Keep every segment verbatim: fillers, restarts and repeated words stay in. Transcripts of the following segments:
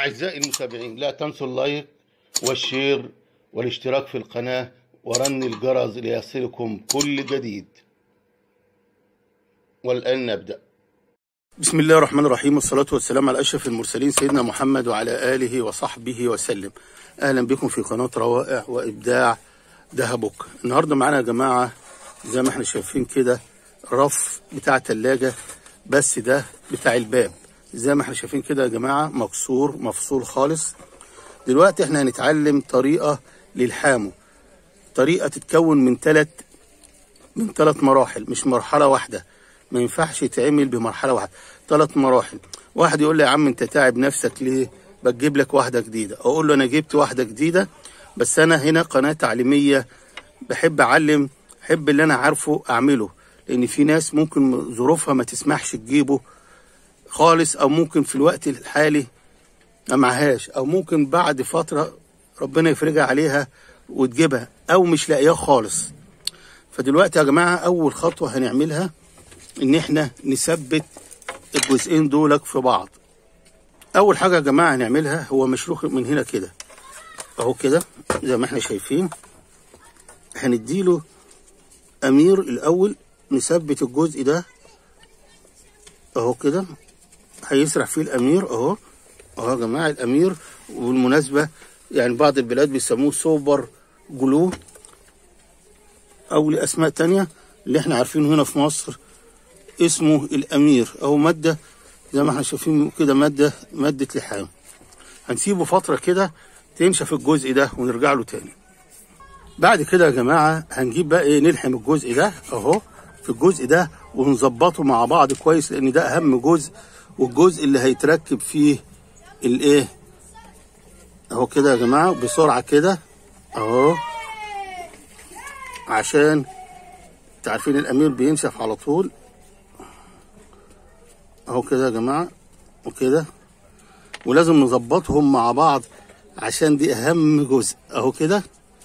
أعزائي المتابعين، لا تنسوا اللايك والشير والاشتراك في القناة ورن الجرس ليصلكم كل جديد. والآن نبدأ. بسم الله الرحمن الرحيم، والصلاة والسلام على أشرف المرسلين سيدنا محمد وعلى آله وصحبه وسلم. أهلا بكم في قناة روائع وإبداع دهبك. النهاردة معانا يا جماعة زي ما احنا شايفين كده رف بتاع تلاجة، بس ده بتاع الباب زي ما احنا شايفين كده يا جماعة، مكسور مفصول خالص. دلوقتي احنا هنتعلم طريقة للحامو، طريقة تتكون من ثلاث من ثلاث مراحل، مش مرحلة واحدة. ما ينفعش يتعمل بمرحلة واحدة، ثلاث مراحل. واحد يقول لي يا عم انت تعب نفسك ليه؟ بتجيب لك واحدة جديدة. اقول له انا جبت واحدة جديدة، بس انا هنا قناة تعليمية، بحب اعلم، بحب اللي انا عارفه اعمله، لان في ناس ممكن ظروفها ما تسمحش تجيبه خالص، او ممكن في الوقت الحالي ما معهاش، او ممكن بعد فترة ربنا يفرجها عليها وتجيبها، او مش لاقياه خالص. فدلوقتي يا جماعة اول خطوة هنعملها ان احنا نثبت الجزئين دولك في بعض. اول حاجة يا جماعة هنعملها هو مشروخ من هنا كده اهو كده زي ما احنا شايفين. هنديله امير الاول، نثبت الجزء ده اهو كده، هيسرح فيه الامير اهو اهو يا جماعة. الامير وبالمناسبة يعني بعض البلاد بيسموه سوبر جلو او لاسماء تانية، اللي احنا عارفينه هنا في مصر اسمه الامير، او مادة زي ما احنا شايفين كده، مادة مادة لحام. هنسيبه فترة كده تنشف الجزء ده ونرجع له تاني. بعد كده يا جماعة هنجيب بقى ايه، نلحم الجزء ده اهو في الجزء ده ونظبطه مع بعض كويس، لان ده اهم جزء، والجزء اللي هيتركب فيه الايه اهو كده يا جماعة. بسرعة كده اهو، عشان تعرفين الامير بينشف على طول اهو كده يا جماعة وكده، ولازم نظبطهم مع بعض عشان دي اهم جزء اهو كده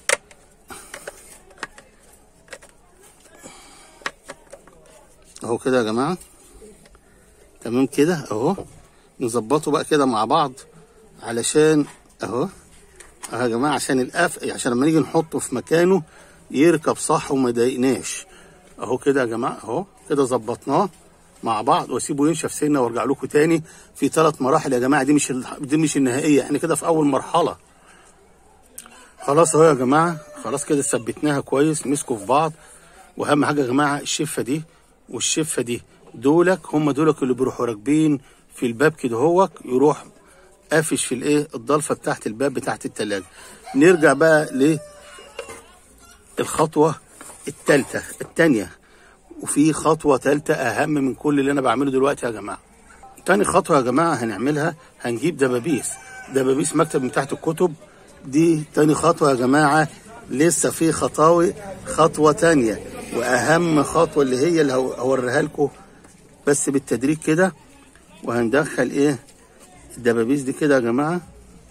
اهو كده يا جماعة. تمام كده اهو، نظبطه بقى كده مع بعض علشان اهو اهو يا جماعة، عشان القف عشان لما نيجي نحطه في مكانه يركب صح وما يضايقناش اهو كده يا جماعة. اهو كده ظبطناه مع بعض، واسيبه ينشف سنه وارجع لكم تاني في ثلاث مراحل يا جماعة. دي مش دي مش النهائية، احنا كده في اول مرحلة. خلاص اهو يا جماعة، خلاص كده ثبتناها كويس، مسكوا في بعض. واهم حاجة يا جماعة الشفة دي والشفة دي، دولك هم دولك اللي بيروحوا راكبين في الباب كده هوك، يروح قافش في الايه الضلفة بتاعت الباب بتاعت التلاجة. نرجع بقى للخطوة التالتة التانية، وفي خطوة تالتة أهم من كل اللي أنا بعمله دلوقتي يا جماعة. تاني خطوة يا جماعة هنعملها، هنجيب دبابيس دبابيس مكتب من تحت الكتب. دي تاني خطوة يا جماعة، لسه في خطاوي خطوة تانية وأهم خطوة، اللي هي اللي هوريها لكم بس بالتدريج كده. وهندخل إيه الدبابيس دي كده يا جماعة،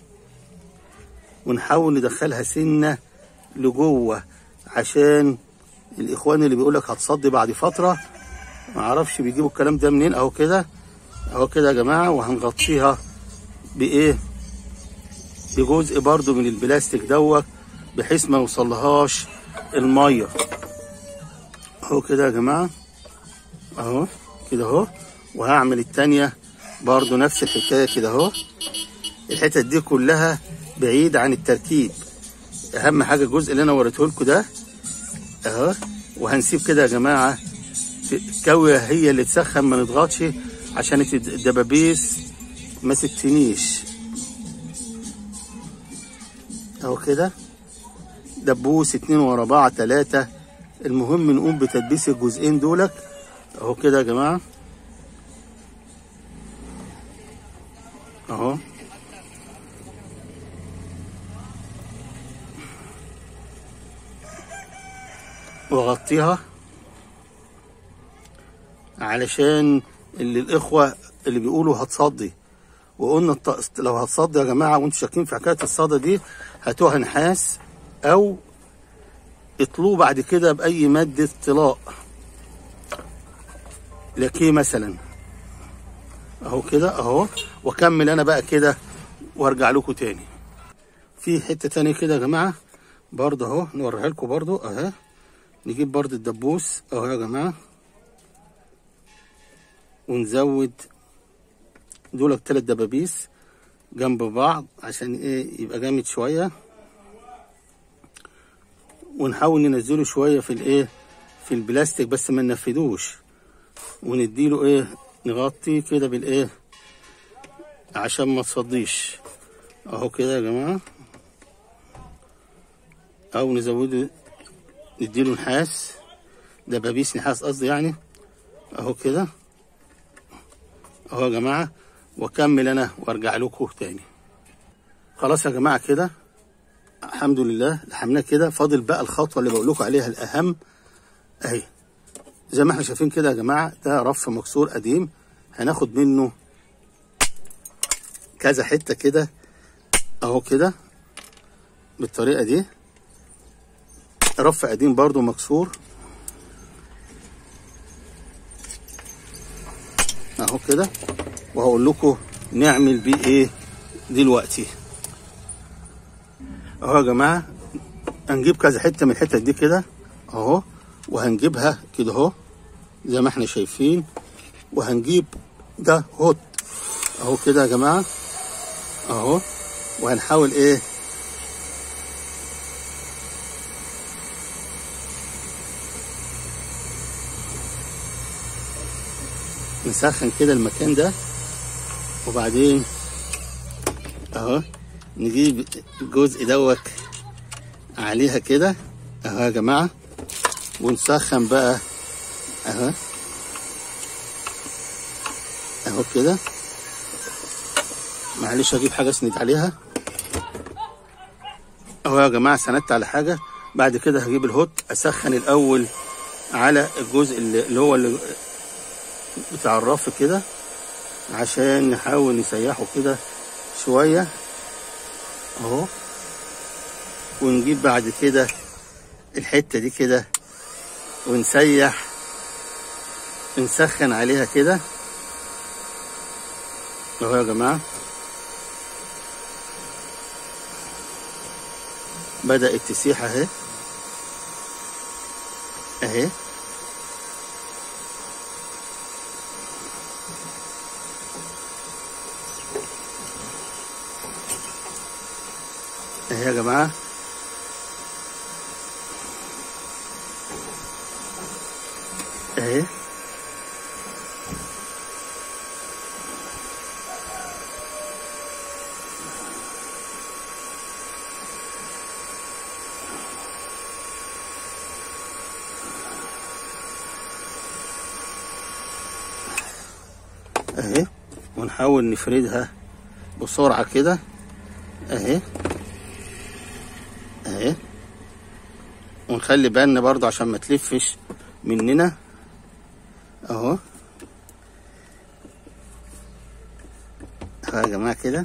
ونحاول ندخلها سنة لجوه، عشان الاخوان اللي بيقولك هتصدي بعد فتره ما اعرفش بيجيبوا الكلام ده منين. اهو كده اهو كده يا جماعه. وهنغطيها بايه، بجزء برضو من البلاستيك دوت، بحيث ما يوصلهاش الميه اهو كده يا جماعه اهو كده اهو. وهعمل التانيه برضو نفس الحكايه كده اهو. الحتت دي كلها بعيد عن التركيب، اهم حاجه الجزء اللي انا وريته لكم ده اهو. وهنسيب كده يا جماعه الكاويه هي اللي تسخن، ما نضغطش عشان الدبابيس ما تتنيش اهو كده. دبوس اتنين ورا بعض تلاته، المهم نقوم بتدبيس الجزئين دولك اهو كده يا جماعه اهو. واغطيها علشان اللي الاخوه اللي بيقولوا هتصدي، وقلنا لو هتصدي يا جماعه وانتوا شاكين في حكايه الصدى دي، هاتوها نحاس او اطلوه بعد كده باي ماده طلاء لاكيه مثلا اهو كده اهو. واكمل انا بقى كده وهرجع لكم تاني. في حته تانية كده يا جماعه برضه اهو نوريها لكم برضه اهي. نجيب برضه الدبوس اهو يا جماعه ونزود دول تلات دبابيس جنب بعض عشان ايه يبقى جامد شويه، ونحاول ننزله شويه في الايه في البلاستيك بس ما ننفدوش، ونديله ايه نغطي كده بالايه عشان ما تصديش اهو كده يا جماعه، او نزوده نديله نحاس دبابيس نحاس قصدي يعني اهو كده اهو يا جماعه، واكمل انا وارجع لكم تاني. خلاص يا جماعه كده الحمد لله لحمناه كده. فاضل بقى الخطوه اللي بقول لكم عليها الاهم اهي. زي ما احنا شايفين كده يا جماعه ده رف مكسور قديم، هناخد منه كذا حته كده اهو كده بالطريقه دي. رف قديم برضو مكسور اهو كده، وهقول لكم نعمل بيه ايه دلوقتي اهو يا جماعه. هنجيب كذا حته من الحتت دي كده اهو، وهنجيبها كده اهو زي ما احنا شايفين، وهنجيب ده هوت اهو كده يا جماعه اهو، وهنحاول ايه نسخن كده المكان ده، وبعدين اهو نجيب الجزء دوت عليها كده اهو يا جماعه، ونسخن بقى اهو اهو كده. معلش اجيب حاجه اسند عليها اهو يا جماعه. سندت على حاجه. بعد كده هجيب الهوت اسخن الاول على الجزء اللي هو اللي بتاع الرف كده عشان نحاول نسيحه كده شويه اهو، ونجيب بعد كده الحته دي كده ونسيح نسخن عليها كده اهو يا جماعه. بدأت تسيح اهي اهي اهي يا جماعه اهي اهي، ونحاول نفردها بسرعه كده اهي اهي، ونخلي بالنا برضه عشان ما تلفش مننا اهو اهو يا جماعه كده.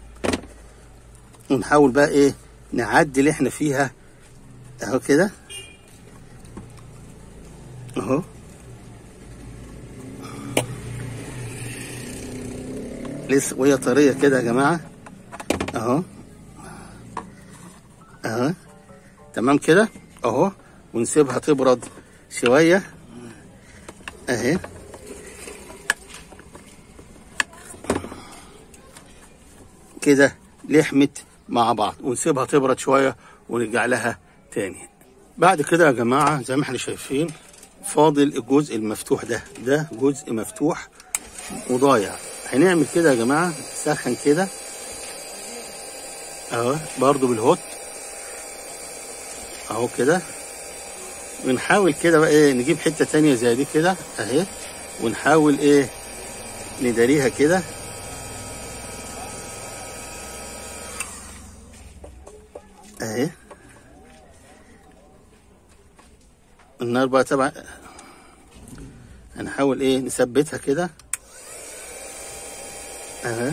ونحاول بقى ايه نعدي اللي احنا فيها اهو كده اهو لسه وهي طريه كده يا جماعه اهو اهو تمام كده اهو، ونسيبها تبرد شويه اهي كده لحمت مع بعض، ونسيبها تبرد شويه ونرجع لها تاني. بعد كده يا جماعه زي ما احنا شايفين فاضل الجزء المفتوح ده ده جزء مفتوح وضايع. هنعمل كده يا جماعه نسخن كده اهو برضو بالهوت اهو كده، ونحاول كده بقى ايه نجيب حته تانيه زي دي كده اهي، ونحاول ايه نداريها كده اهي. النار بقى طبعا هنحاول ايه نثبتها كده اهي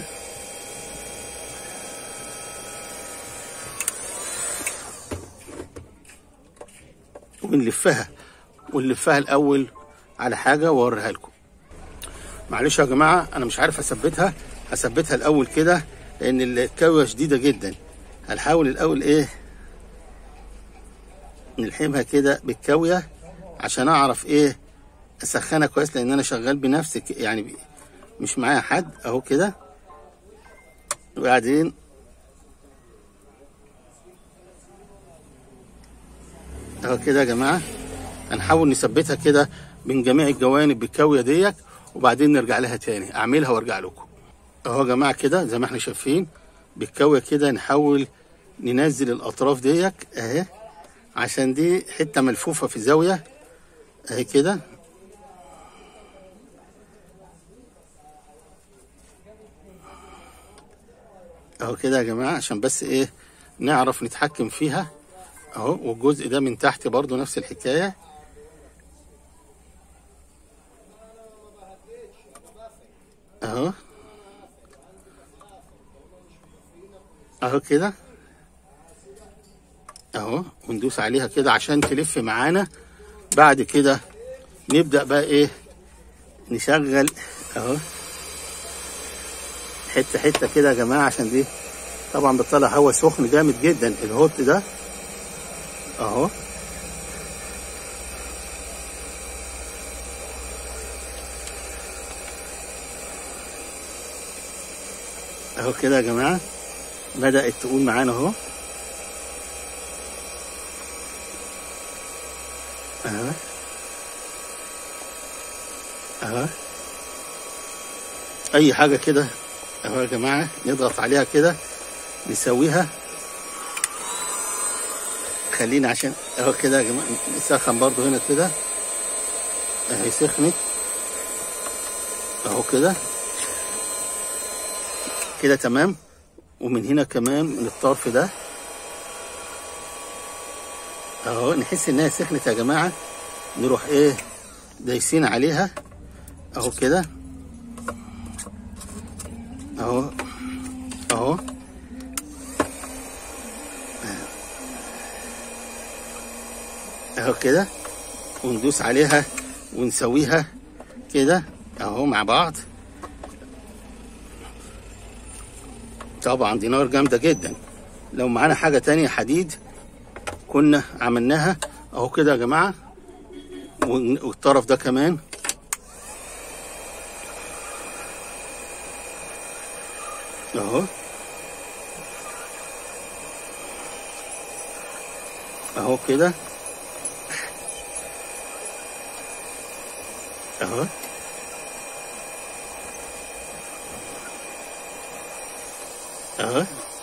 ونلفها ونلفها الاول على حاجه واوريها لكم. معلش يا جماعه انا مش عارف اثبتها، هثبتها الاول كده لان الكاويه شديده جدا. هنحاول الاول ايه نلحمها كده بالكاويه عشان اعرف ايه اسخنها كويس، لان انا شغال بنفسي يعني مش معايا حد اهو كده. وبعدين اهو كده يا جماعه هنحاول نثبتها كده من جميع الجوانب بالكاويه ديت، وبعدين نرجع لها تاني اعملها وارجع لكم. اهو يا جماعه كده زي ما احنا شايفين بالكاويه كده نحاول ننزل الاطراف ديت اهي، عشان دي حته ملفوفه في زاويه اهي كده. اهو كده يا جماعه عشان بس ايه نعرف نتحكم فيها اهو. والجزء ده من تحت برضو نفس الحكايه اهو اهو كده اهو. وندوس عليها كده عشان تلف معانا. بعد كده نبدأ بقى ايه نشغل اهو حته حته كده يا جماعه، عشان دي طبعا بتطلع هوا سخن جامد جدا الهوت ده اهو. اهو كده يا جماعه بدأت تقول معانا اهو اهو اهو. اي حاجه كده اهو يا جماعه نضغط عليها كده نسويها. خلينا عشان اهو كده يا جماعه نسخن برضو هنا كده اهي سخنت اهو كده كده تمام. ومن هنا كمان من الطرف ده اهو نحس انها سخنت يا جماعه، نروح ايه دايسين عليها اهو كده اهو اهو اهو كده. وندوس عليها ونسويها كده اهو مع بعض. طبعا دي نار جامده جدا. لو معانا حاجه تانية حديد كنا عملناها اهو كده يا جماعه. والطرف ده كمان اهو اهو كده اهو اهو.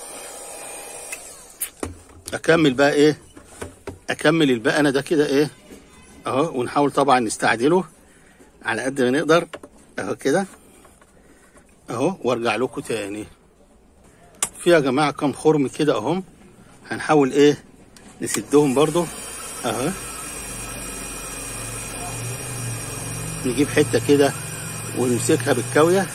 اكمل بقى ايه اكمل البقنه ده كده ايه اهو. ونحاول طبعا نستعجله على قد ما نقدر اهو كده اهو. وارجع لكم تاني. في يا جماعه كام خرم كده اهم هنحاول ايه نسدهم برضو اهو. نجيب حته كده ونمسكها بالكاويه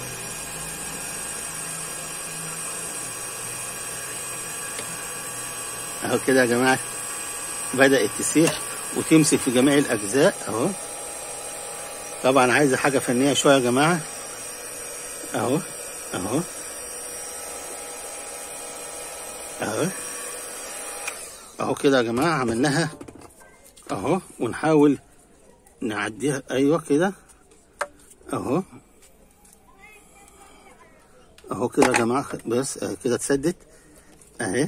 اهو كده يا جماعه. بدأت تسيح وتمسك في جميع الاجزاء اهو. طبعا عايزه حاجه فنيه شويه يا جماعه اهو اهو اهو اهو كده يا جماعه عملناها اهو. ونحاول نعديها ايوه كده اهو اهو كده يا جماعه. بس اهي كده اتسدت اهي.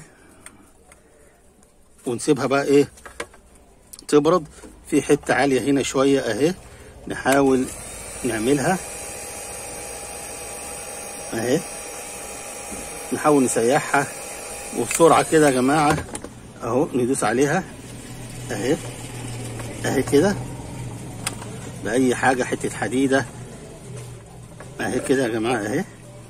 ونسيبها بقى ايه تبرد. في حته عاليه هنا شويه اهي نحاول نعملها اهي. نحاول نسيحها وبسرعه كده يا جماعه اهو. ندوس عليها اهي اهي كده باي حاجه حته حديده اهي كده يا جماعه اهي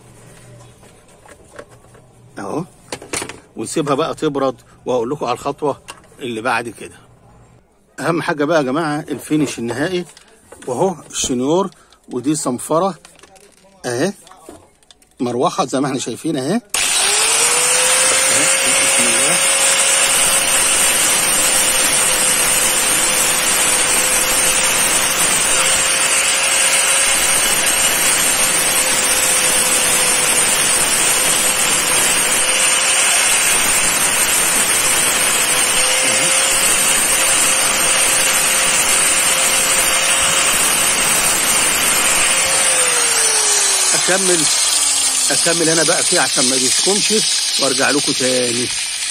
اهو. ونسيبها بقى تبرد واقول لكم على الخطوه اللي بعد كده. اهم حاجه بقى يا جماعه الفينش النهائي وهو الشنيور. ودي صنفره اهي مروحه زي ما احنا شايفين اهي. بسم الله اكمل اكمل انا بقى فيه عشان ما يسكمش وارجع لكم تاني.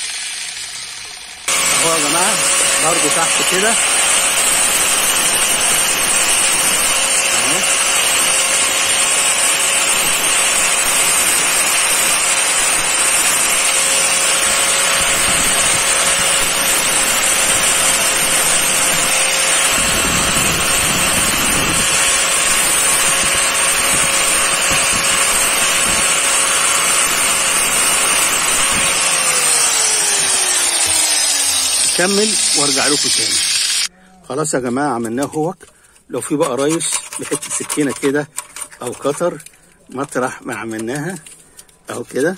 اهو يا جماعه برضه تحت كده اهو. كمل وارجع لكم تاني. خلاص يا جماعه عملناه اهوت. لو في بقى رايش بحته سكينه كده او قطر مطرح ما عملناها اهو كده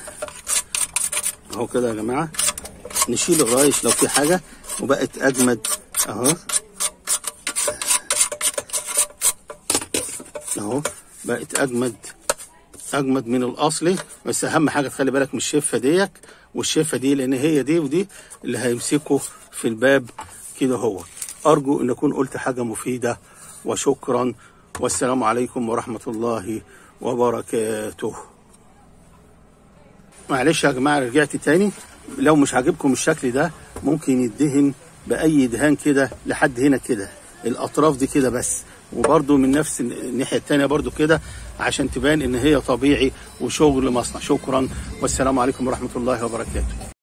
اهو كده يا جماعه، نشيل الرايش لو في حاجه وبقت اجمد اهو اهو، بقت اجمد اجمد من الاصلي. بس اهم حاجه تخلي بالك من الشفه ديت والشفه دي، لان هي دي ودي اللي هيمسكوا في الباب كده. هو ارجو ان اكون قلت حاجه مفيده، وشكرا والسلام عليكم ورحمه الله وبركاته. معلش يا جماعه رجعت تاني. لو مش عاجبكم الشكل ده ممكن يدهن باي دهان كده لحد هنا كده، الاطراف دي كده بس، وبرده من نفس الناحيه الثانيه برده كده عشان تبان ان هي طبيعي وشغل مصنع. شكرا والسلام عليكم ورحمه الله وبركاته.